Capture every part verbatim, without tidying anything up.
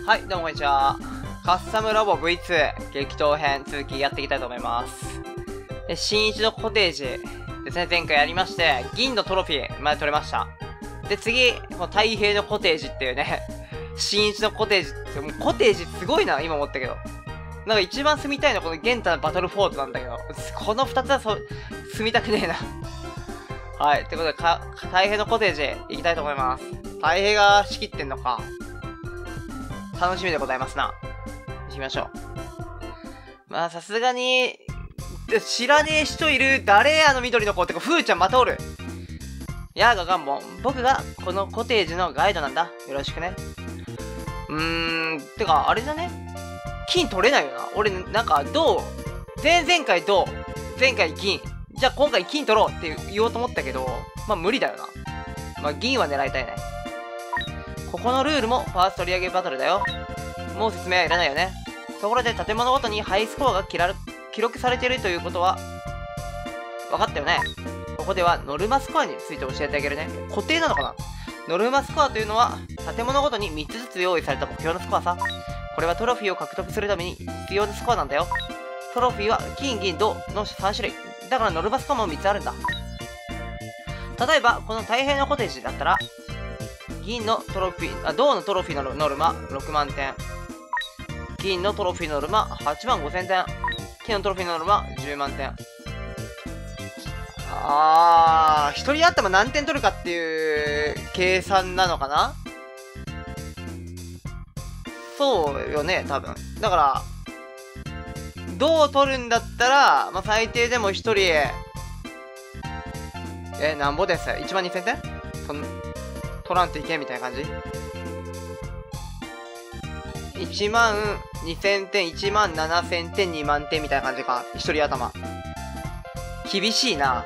はい、どうもこんにちは。カスタムラボ ブイツー 激闘編続きやっていきたいと思います。で、新一のコテージですね、前回やりまして、銀のトロフィーまで取れました。で、次、この太平のコテージっていうね、新一のコテージって、もうコテージすごいな、今思ったけど。なんか一番住みたいのはこのゲンタのバトルフォートなんだけど、この二つはそ住みたくねえな。はい、ということで、か、太平のコテージ行きたいと思います。太平が仕切ってんのか。楽しみでございますな。行きましょう。まあ、さすがに、知らねえ人いる。誰やあの緑の子ってか、ふーちゃんまたおる。やーがガンボン。僕がこのコテージのガイドなんだ。よろしくね。うーん、てか、あれだね。金取れないよな。俺、なんか、銅、前々回銅、前回銀。じゃあ今回金取ろうって言おうと思ったけど、まあ無理だよな。まあ銀は狙いたいね。ここのルールもファースト取り上げバトルだよ。もう説明はいらないよね。ところで建物ごとにハイスコアが記録されているということは、分かったよね。ここではノルマスコアについて教えてあげるね。固定なのかな？ノルマスコアというのは、建物ごとにみっつずつ用意された目標のスコアさ。これはトロフィーを獲得するために必要なスコアなんだよ。トロフィーは金、銀、銅のさん種類。だからノルマスコアもみっつあるんだ。例えば、この太平のコテージだったら、銀のトロフィー、あ、銅のトロフィーのノルマろくまんてん。銀のトロフィーのノルマはちまんごせんてん。金のトロフィーのノルマじゅうまんてん。あー、一人頭何点取るかっていう計算なのかな？そうよね、多分。だから、銅を取るんだったら、まあ、最低でも一人、え、なんぼです ?いちまんにせんてん？そん取らんといけんみたいな感じ ?いちまんにせんてん、いちまんななせんてん、にまんてんみたいな感じか。一人頭。厳しいな。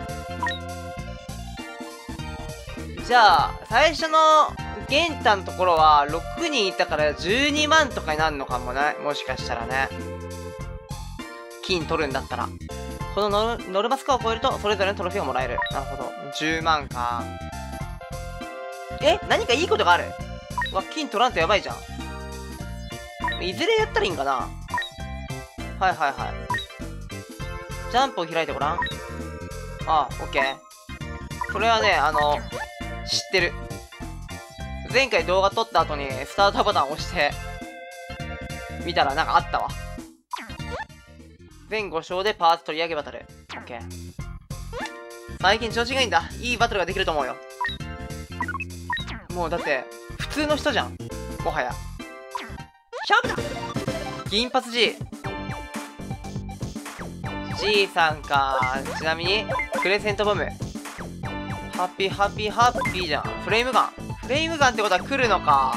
じゃあ、最初のゲンタのところはろくにんいたからじゅうにまんとかになるのかもね。もしかしたらね。金取るんだったら。このノル、ノルマスコアを超えると、それぞれのトロフィーがもらえる。なるほど。じゅうまんか。え？何かいいことがある？うわ、金取らんとやばいじゃん。いずれやったらいいんかな？はいはいはい。ジャンプを開いてごらん。ああ、オッケー。これはね、あの、知ってる。前回動画撮った後にスタートボタンを押して、見たらなんかあったわ。全ご勝でパーツ取り上げバトル。オッケー。最近調子がいいんだ。いいバトルができると思うよ。もうだって、普通の人じゃん。もはや。勝負だ！銀髪 G。G さんか。ちなみに、クレセントボム。ハッピーハッピーハッピーじゃん。フレームガン。フレームガンってことは来るのか。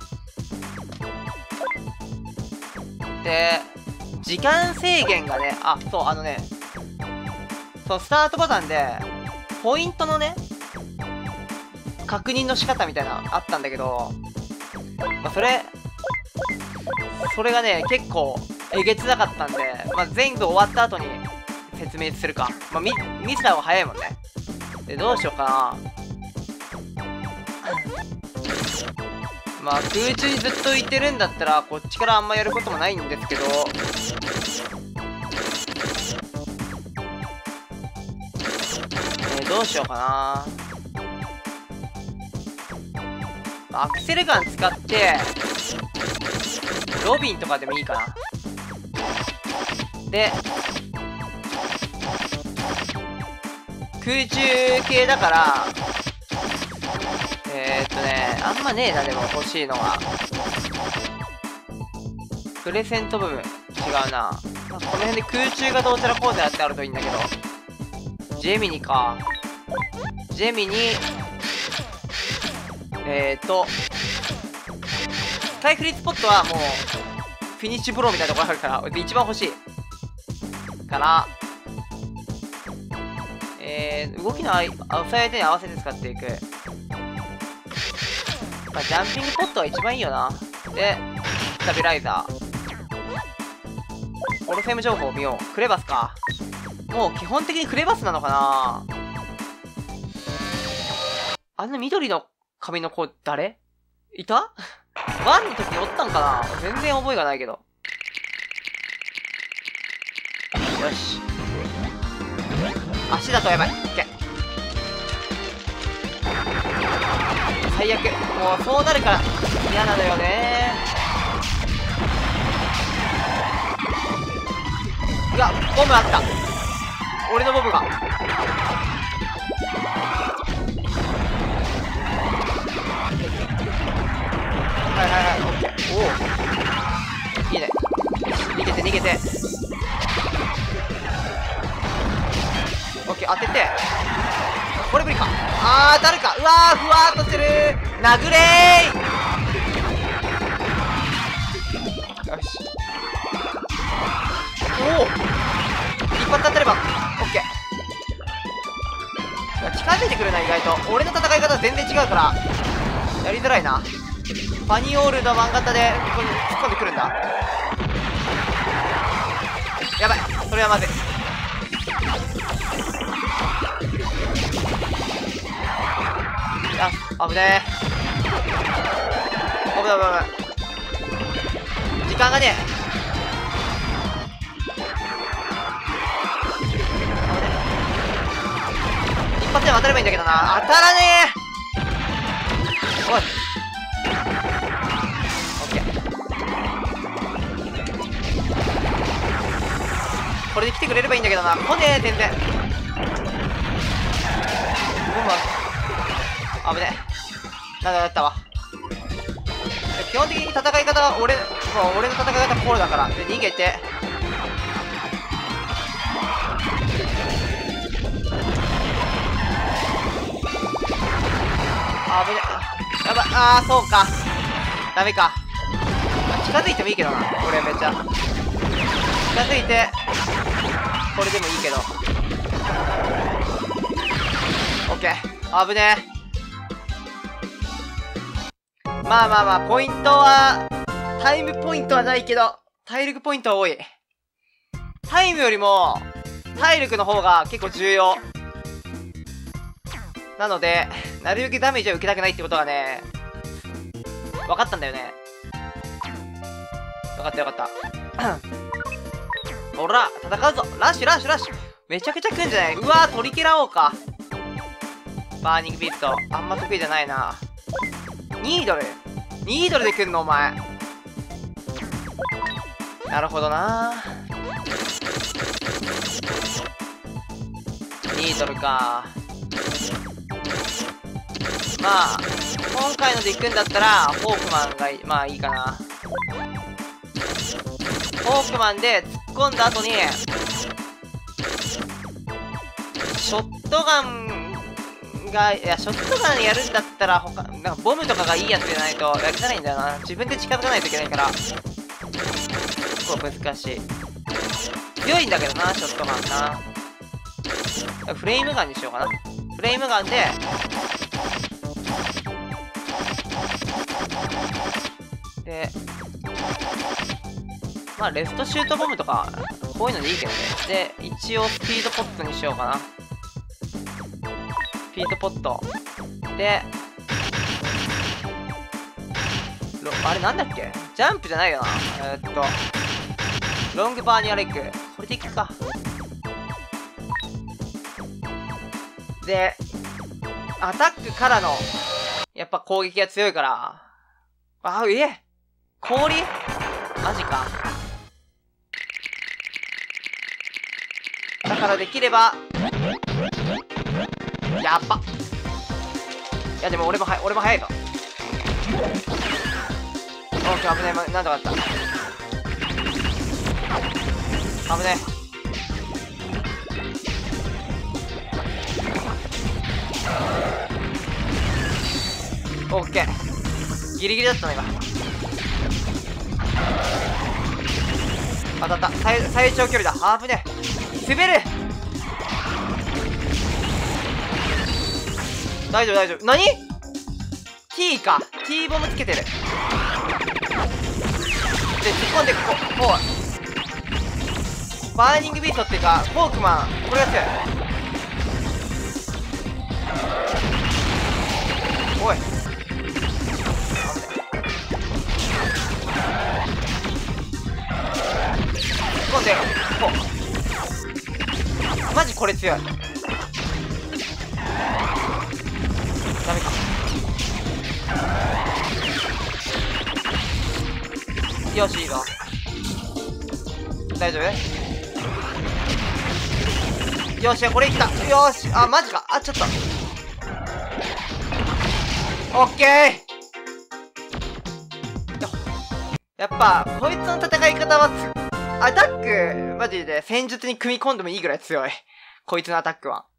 で、時間制限がね、あ、そう、あのね、そう、スタートボタンで、ポイントのね、確認の仕方みたいなのあったんだけど、まあ、それ、それがね、結構、えげつなかったんで、まあ、全部終わった後に説明するか。まあ、み、見せた方が早いもんね。で、どうしようかな。まあ、空中にずっといてるんだったら、こっちからあんまやることもないんですけど、えー、どうしようかな。アクセルガン使って、ロビンとかでもいいかな。で、空中系だから、えー、っとね、あんまねえな、でも欲しいのは。クレセント部分。違うな。この辺で空中がどうちゃらこうちゃらってあるといいんだけど。ジェミニか。ジェミニ、えー、っと、スカイフリースポットはもう、フィニッシュブローみたいなところあるから、で一番欲しい。から、えー、動きのあい、あ、押さえ手に合わせて使っていく。まあ、ジャンピングポットは一番いいよな。で、スタビライザー。オルフェム情報を見よう。クレバスか。もう基本的にクレバスなのかな。あの緑の髪の子誰いたワンの時におったんかな。全然覚えがないけど。よし。足だとやばい。オッケー。最悪。もうそうなるから嫌なのよね。うわ、ボムあった。俺のボムが。はいはいはい、オッケー。おお、いいね。逃げて逃げて。オッケー、当てて。これ無理か。あー、当たるか。うわー、ふわーっとしてるー。殴れー。よし。おお、一発当たればオッケー。近づいてくるな、意外と。俺の戦い方全然違うからやりづらいな。ファニオールの漫画型でここに突っ込んでくるんだ。やばい、それはまずい。あ、危ねえ。危ない危ない危ない。時間がねえ。一発でも当たればいいんだけどな。当たらねえ。おい、オッケー。これで来てくれればいいんだけどな。来ねえ、全然。危ねえ。なんだ、だったわ。基本的に戦い方は俺、もう俺の戦い方こうだから。で、逃げて。あぶね。やばい。あー、そうか。ダメか。近づいてもいいけどな。これめっちゃ。近づいて、これでもいいけど。オッケー。あぶねえ。まあまあまあ、ポイントは、タイムポイントはないけど、体力ポイントは多い。タイムよりも、体力の方が結構重要。なので、なるべくダメージを受けたくないってことがね、分かったんだよね。分かったよかった。ほら、戦うぞ。ラッシュラッシュラッシュ。めちゃくちゃ来んじゃない。うわー、取り切らおうか。バーニングビート、あんま得意じゃないな。ニードルニードルで来んのお前。なるほどな。ニードルか。まあ今回ので行くんだったらホークマンがいい、まあいいかな。ホークマンで突っ込んだ後にショットガンが、いや、ショットガンやるんだったら他なんかボムとかがいいやつじゃないとやりづらいんだよな。自分で近づかないといけないから結構難しい。強いんだけどな、ショットガンな。フレームガンにしようかな。フレームガンででまあレフトシュートボムとかこういうのでいいけどね。で一応スピードポットにしようかな。スピードポットであれなんだっけ、ジャンプじゃないよな。えー、っとロングバーニアレッグ、これでいくか。でアタックからのやっぱ攻撃が強いから、あええ氷マジか。だからできればやっば。いやでも俺もは俺も早いぞ。オーケー、危ねえ、なんとかあった。危ねえ。オッケー、ギリギリだったな今。当たった。最最長距離だ。危ねえ、滑る。大丈夫大丈夫。何 T か T ボムつけてる。で突っ込んでこここうバーニングビートっていうかフォークマン、これが強い。おいんで、こう。マジこれ強い。ダメか。よし、いいぞ。大丈夫？よし、これいった。よし、あ、マジか。あ、ちょっと。オッケー。やっぱ、こいつの戦い方はつ、アタック、マジで戦術に組み込んでもいいぐらい強い。こいつのアタックは。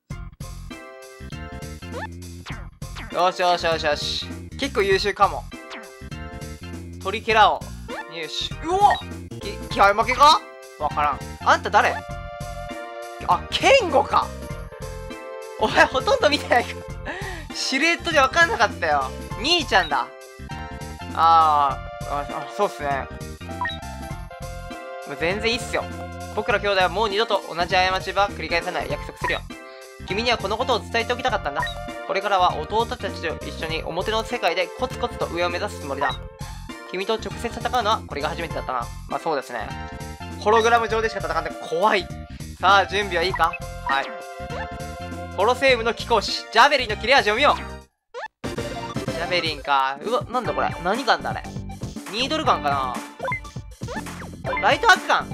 よしよしよしよし。結構優秀かも。トリケラを入手。うおっ！き、気合負けか？わからん。あんた誰？あ、ケンゴか。お前ほとんど見てないか。シルエットでわかんなかったよ。兄ちゃんだ。あー、あ、あ、そうっすね。もう全然いいっすよ。僕ら兄弟はもう二度と同じ過ちは繰り返さない約束するよ。君にはこのことを伝えておきたかったんだ。これからは弟たちと一緒に表の世界でコツコツと上を目指すつもりだ。君と直接戦うのはこれが初めてだったな。まあそうですね。ホログラム上でしか戦って怖い。さあ、準備はいいか？はい。コロセウムの貴公子、ジャベリンの切れ味を見よう。ジャベリンか。うわ、なんだこれ。何ガンだあれ。ニードルガンかな。ライトアークガン。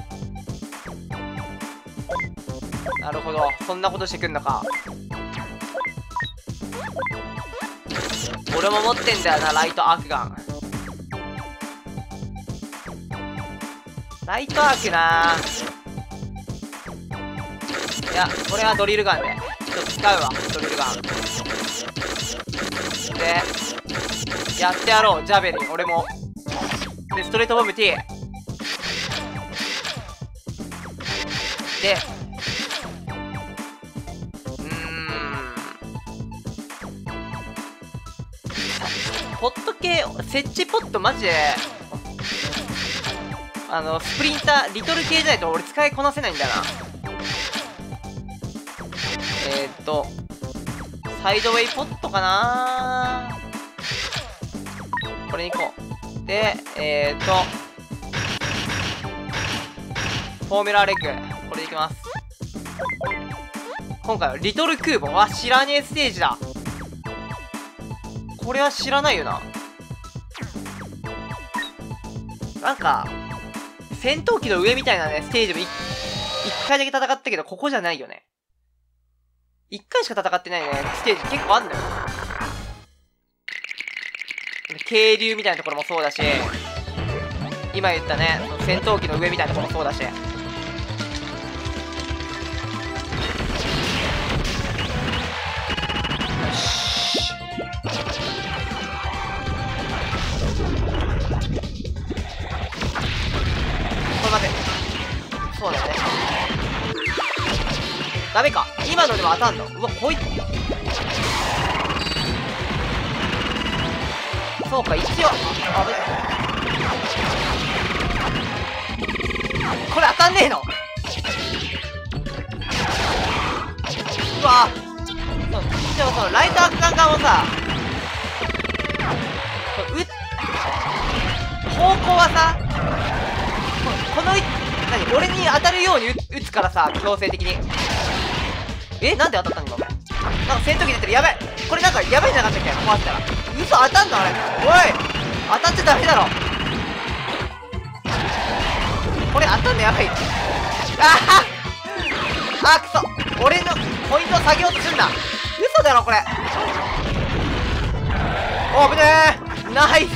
なるほど。そんなことしてくんのか。俺も持ってんだよな、ライトアークガン。ライトアークなー。いや、これはドリルガンで。ちょっと使うわ、ドリルガン。で、やってやろう、ジャベリン、俺も。で、ストレートボム T。で、うーん。ポット系、設置ポットマジで、あの、スプリンター、リトル系じゃないと俺使いこなせないんだよな。えーっと、サイドウェイポットかなー。これに行こう。で、えーっと、フォーミュラーレッグ。これでいきます。今回はリトルクーボン。あ、知らねえステージだ。これは知らないよな。なんか、戦闘機の上みたいなね、ステージもい一回だけ戦ったけど、ここじゃないよね。一回しか戦ってないね、ステージ結構あんのよ。渓流みたいなところもそうだし、今言ったね、戦闘機の上みたいなところもそうだし。よし。これ待て。そうだよね。ダメか。今のでも当たんの。うわ、こいつ。そうか、一応。あ、危ない。これ当たんねえの。うわぁ。でもそのライトアークガンガンをさ、う方向はさ、この、何俺に当たるように撃つからさ、強制的に。え、なんで当たったんだ今。なんか戦闘機出てる。やばい。これなんかやばいんじゃなかったっけ、壊したら。嘘、当たんのあれ。おい、当たっちゃダメだろ。これ当たんのやばい。あはあ、くそ。俺のポイントを下げようとするな。嘘だろこれ。お、危ねえ。ナイス。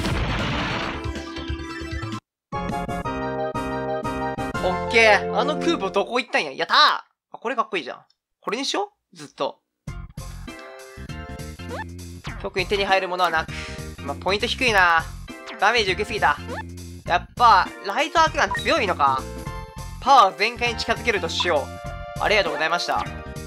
オッケー。あの空母どこ行ったんや。やったー。あ、これかっこいいじゃん。これにしよう、ずっと。特に手に入るものはなく。まあ、ポイント低いな。ダメージ受けすぎた。やっぱ、ライトアークガン強いのか。パワー全開に近づけるとしよう。ありがとうございました。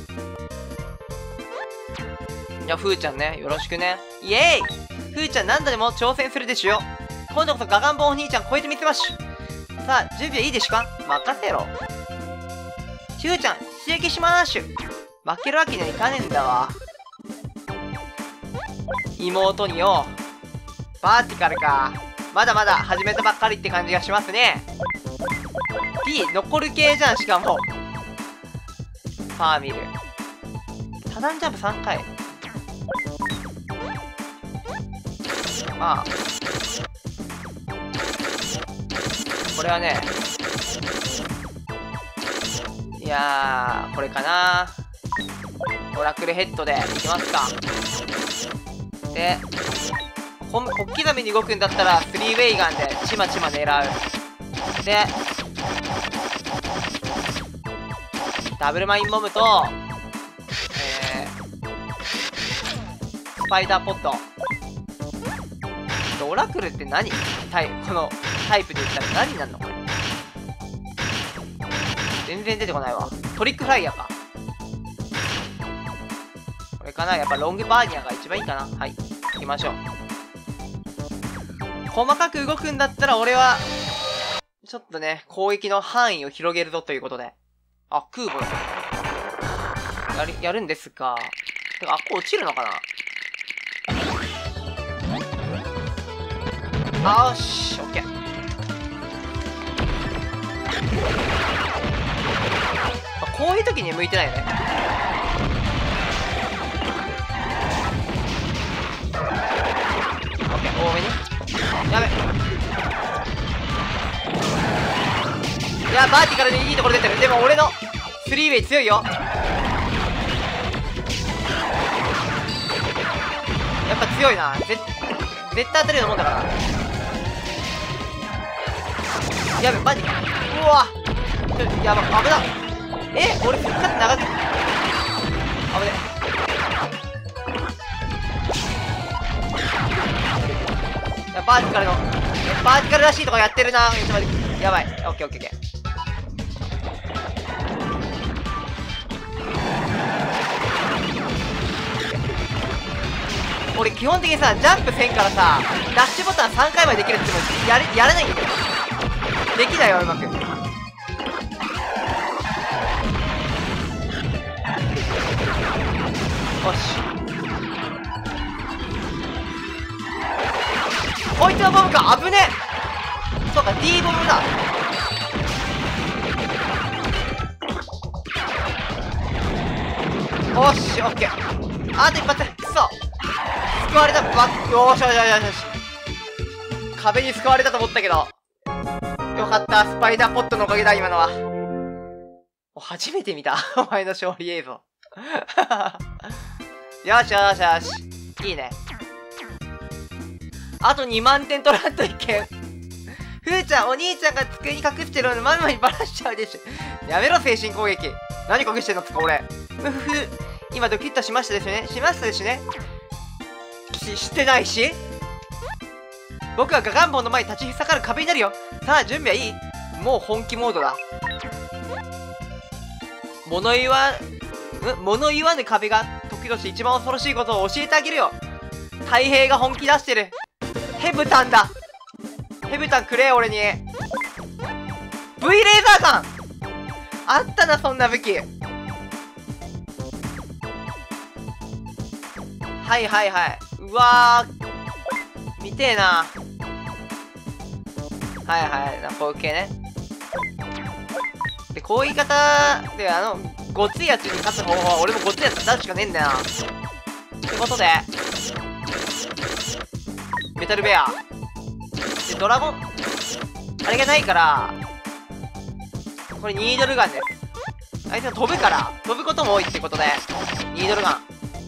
いや、ふーちゃんね、よろしくね。イエーイ。ふーちゃん何度でも挑戦するでしょ。今度こそガガンボンお兄ちゃん超えてみせましゅ。さあ、準備はいいでしゅか？任せろ。ふーちゃん、出撃しまーしゅ。負けるわけにはいかねえんだわ。妹によ。バーティカルか。まだまだ始めたばっかりって感じがしますね。 D 残る系じゃん。しかもファーミル多段ジャンプさんかい。まあこれはね、いやーこれかな。オラクルヘッドでいきますか。で小刻みに動くんだったらスリーウェイガンでちまちま狙う。でダブルマインボムと、えー、スパイダーポット。オラクルって何タイこのタイプで言ったら何になるのこれ。全然出てこないわ。トリックフライヤーか。これかな。やっぱロングバーニアが一番いいかな。はい、行きましょう。細かく動くんだったら俺はちょっとね攻撃の範囲を広げるぞということで。あ、空母だ。やるやるんですが、てかあっこ落ちるのかな。あーし、オッケー。こういう時に向いてないよね。オッケー、多めに。やべ。いや、バーティカルにいいところ出てる。でも俺のスリーウェイ強いよ。やっぱ強いな。ぜ絶対当たるようなもんだから。やべ、マジか。うわちょっとやば、危な。え俺復活長く。危ね。いやバーティカルのバーティカルらしいとこやってるな。ちょっと待って、やばい。オッケーオッケーオッケー。俺基本的にさジャンプせんからさダッシュボタンさんかいまでできるってもやれやらないんだけどできないようまく。よし、こいつのボムか。危ね。そうか D ボムだ。よし、オッケー。あと一発。くそ救われた。ばよーしよしよしよし。壁に救われたと思ったけどよかった。スパイダーポットのおかげだ今のは。初めて見たお前の勝利映像よしよしよし、いいね。あとにまんてん取らんといけん。ふーちゃん、お兄ちゃんが机に隠してるのママにバラしちゃうでしょ。やめろ精神攻撃。何隠してんのつか俺。ふふふ、今ドキッとしましたですね。しましたですね。ししてないし、僕はガガンボンの前に立ちふさがる壁になるよ。さあ準備はいい？もう本気モードだ。物言わん物言わぬ壁が時々一番恐ろしいことを教えてあげるよ。太平が本気出してる。ヘブタンだ。ヘブタンくれ俺に。 V レーザーガンあったな、そんな武器。はいはいはい。うわー見てえな。はいはい、こういう系ね。でこういう言い方であのごついやつに勝つ方法は俺もごついやつ出すしかねえんだよな。ってことでメタルベアでドラゴンあれがないからこれニードルガンです。あいつは飛ぶから飛ぶことも多いってことでニードルガン。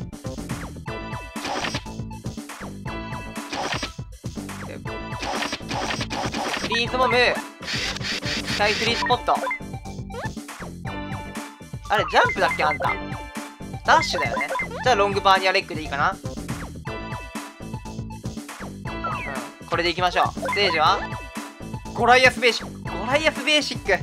フリーズモムスカイフリースポット。あれジャンプだっけあんた。ダッシュだよね。じゃあロングバーニアレッグでいいかな。うん、これでいきましょう。ステージはゴライアスベーシック。ゴライアスベーシック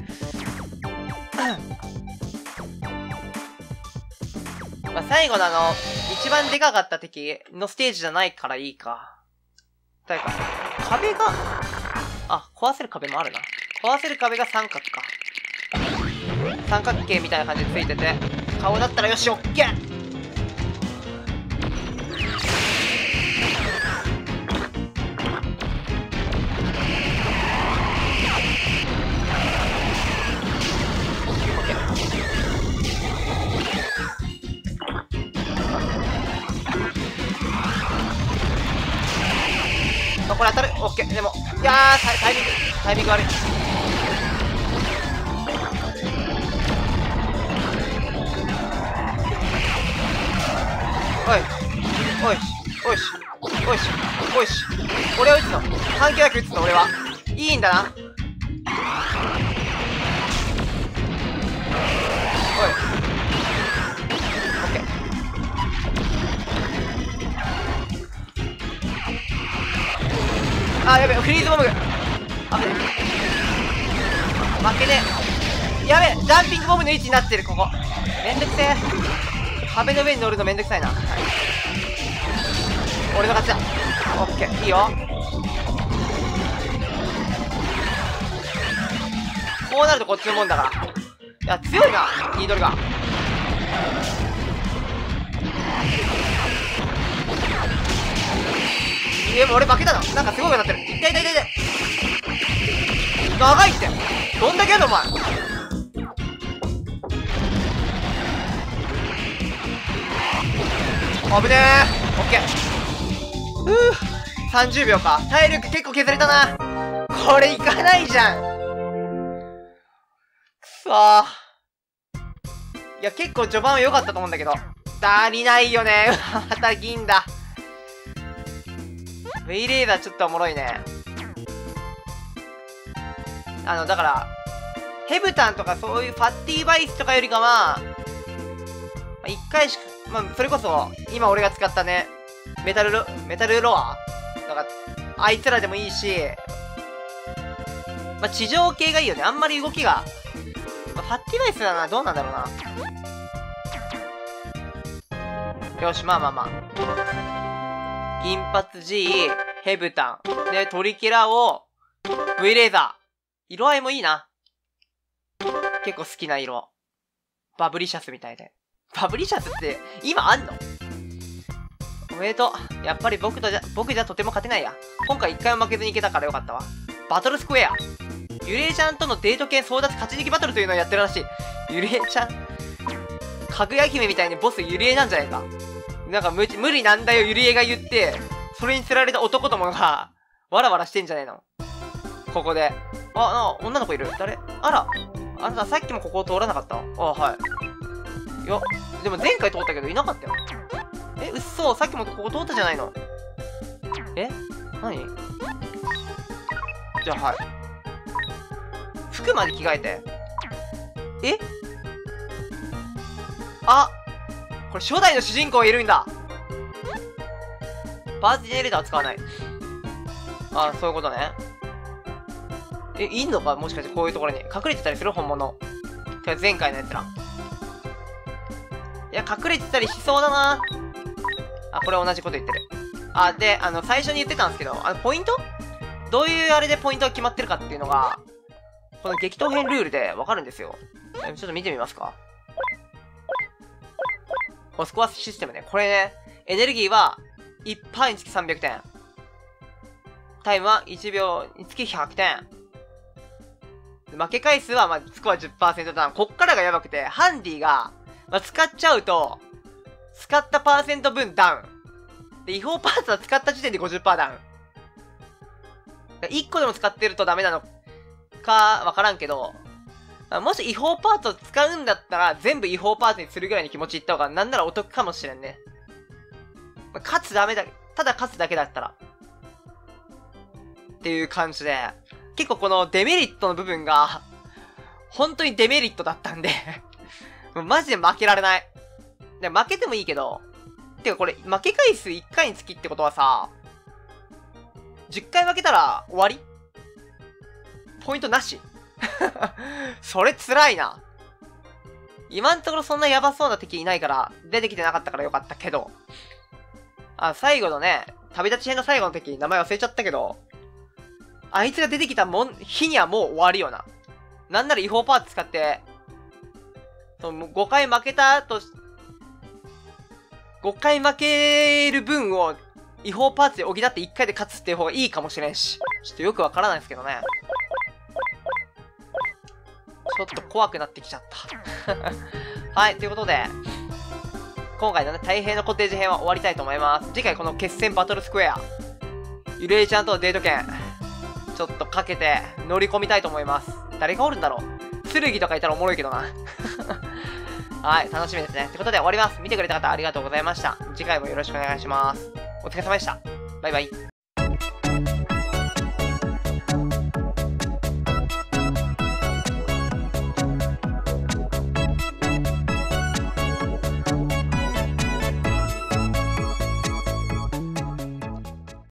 まあ最後のあの一番でかかった敵のステージじゃないからいいか。誰か壁があ壊せる壁もあるな。壊せる壁が三角か。三角形みたいな感じでついてて顔だったらよしオッケー。 やー、タイタイミング、タイミング悪い。おい、おいし、おいし、おいし、おいし。俺は撃つの。関係なく撃つの、俺は。いいんだな。おい。オッケー。あ、やべえ、フリーズボムグ。あべえ。負けねえ。やべえ、ジャンピングボムの位置になってる、ここ。めんどくせえ。壁の上に乗るのめんどくさいな。はい、俺の勝ちだ。オッケー、いいよ。こうなるとこっちのもんだから。いや、強いな、ニードルが。いや、俺負けたな。なんかすごいことなってる。痛い痛い痛い痛い。長いって。どんだけやんのお前。危ねえ。オッケー。ふう、さんじゅうびょうか。体力結構削れたな。これいかないじゃん。くそー。いや、結構序盤は良かったと思うんだけど、足りないよね。また銀だ。ウェイレーザーちょっとおもろいね。あの、だから、ヘブタンとかそういうファッティバイスとかよりかは、いっかいしか、まあ、それこそ、今俺が使ったね、メタルロ、メタルロアだから、あいつらでもいいし、まあ、地上系がいいよね。あんまり動きが、まあ、ファッティバイスだな、どうなんだろうな。よし、まあまあまあ。銀髪 G、ヘブタン。で、トリケラを、V レーザー。色合いもいいな。結構好きな色。バブリシャスみたいで。バブリシャスって、今あんの？おめでとう。やっぱり僕とじゃ、僕じゃとても勝てないや。今回一回も負けずにいけたからよかったわ。バトルスクエア。ユレイちゃんとのデート系争奪勝ち抜きバトルというのをやってるらしい。ユレイちゃん、かぐや姫みたいにボスユリエなんじゃないか。なんか無無理なんだよユリエが言って、それに釣られた男どもが、わらわらしてんじゃねえの。ここで。あ、な、女の子いる。誰？あら。あなたさっきもここを通らなかった？あ、はい。いや、でも前回通ったけどいなかったよ。え、うっそ、さっきもここ通ったじゃないの。え？何？じゃあ、はい。服まで着替えて。え？あ！これ初代の主人公がいるんだ。バージンエレーターは使わない。あ、そういうことね。え、いんのかもしかしてこういうところに。隠れてたりする本物。てか前回のやつら。いや、隠れてたりしそうだな。あ、これ同じこと言ってる。あ、で、あの、最初に言ってたんですけど、あの、ポイント？どういうあれでポイントが決まってるかっていうのが、この激闘編ルールでわかるんですよ。ちょっと見てみますか。このスコアシステムね。これね、エネルギーはいちパーにつきさんびゃくてん。タイムはいちびょうにつきひゃくてん。負け回数は、まあ、スコア じゅっパーセント ダウン。こっからがやばくて、ハンディが、まあ、使っちゃうと、使ったパーセント分ダウン。で、違法パーツは使った時点で ごじゅっパーセント ダウン。いっこでも使ってるとダメなのか、わからんけど、もし違法パーツを使うんだったら、全部違法パーツにするぐらいに気持ちいった方が、なんならお得かもしれんね。まあ、勝つダメだ、ただ勝つだけだったら。っていう感じで、結構このデメリットの部分が、本当にデメリットだったんでもうマジで負けられない。で、負けてもいいけど、てかこれ、負け回数いっかいにつきってことはさ、じゅっかい負けたら終わり？ポイントなしそれ辛いな。今んところそんなヤバそうな敵いないから、出てきてなかったからよかったけど。あ、最後のね、旅立ち編の最後の敵、名前忘れちゃったけど、あいつが出てきたもん、日にはもう終わりよな。なんなら違法パーツ使って、そのごかい負けたと、ごかい負ける分を違法パーツで補っていっかいで勝つっていう方がいいかもしれんし。ちょっとよくわからないですけどね。ちょっと怖くなってきちゃった。はい、ということで、今回のね、太平のコテージ編は終わりたいと思います。次回この決戦バトルスクエア。ゆるえちゃんとデート券。 ちょっとかけて乗り込みたいと思います。誰がおるんだろう。剣とかいたらおもろいけどな。はい、楽しみですね。ってことで終わります。見てくれた方ありがとうございました。次回もよろしくお願いします。お疲れ様でした。バイバイ。